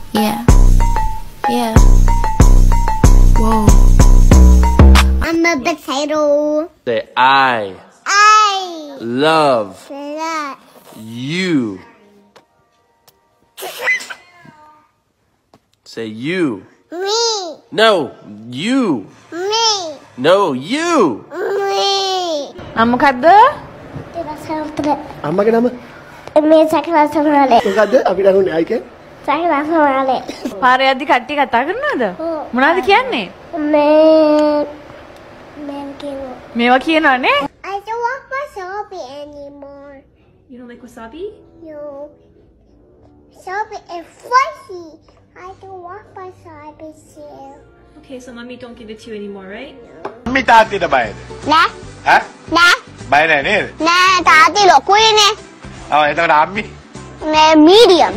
Yeah. Yeah. Whoa. I'm a potato. Say I love Love you. Say you. me. No, you. Me. No, you. Me. මොකද්ද? අම්මගේ නම මේ සකලසමරලේ. මොකද්ද අපිට අහුන්නේ අයිකේ? සකලසමරලේ. පාරේ යද්දි කට්ටිය කතා කරනවද? මොනවද කියන්නේ? මේ කිව්වා. මේවා කියනවනේ. I don't want wasabi anymore. You don't like wasabi? No. Wasabi is fuzzy. I don't want wasabi too. Okay, so mommy don't give it to you anymore, right? අම්මි තාත්තිට බයද? නෑ. ඈ? නෑ. බය නැහැ නේද? නෑ තාත්ති ලොකුයිනේ. ඔව් එතකොට අම්මි මේ medium.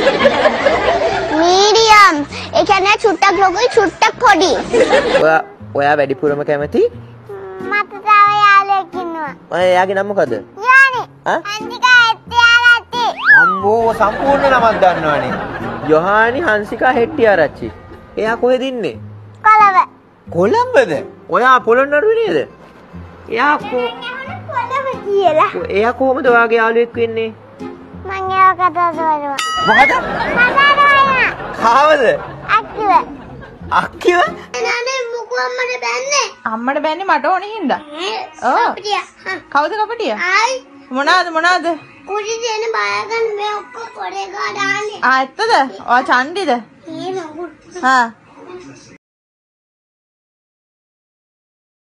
medium. ඒ කියන්නේ චුට්ටක් ලොකුයි චුට්ටක් පොඩි. ඔයා වැඩිපුරම කැමති? මට තව යාළුවෙක් ඉන්නවා. ඔය එයාගේ නම මොකද? යෝනි. ඈ? අන්තිකා එත්තිආරච්චි. අම්බෝ සම්පූර්ණ නමක් දන්නවනේ. යොහානි හංසිකා හෙට්ටිආරච්චි. එයා කොහෙද ඉන්නේ? කොළඹ. කොළඹද? ඔයා පොළොන්නරුවේ නේද? එයා කොළඹ කියලා. එයා කොහොමද ඔයාගේ යාළුවෙක් වෙන්නේ? මං ඒව කතා කරනවා. මොකද? කතා කරනවා. කාවද? අක්කිව. අක්කිව? නනේ මුකු අම්මට බැන්නේ. අම්මට බැන්නේ මට ඕනේ හින්දා. ඔව්. කපටිය. කවුද කපටිය? ආයි මොනවාද? කුඩි දෙන බයගන්න මේ ඔක්කොම පොඩේ ගා දාන්නේ. ඇත්තද? ඔයා චණ්ඩිද? එහෙම උඩ. හා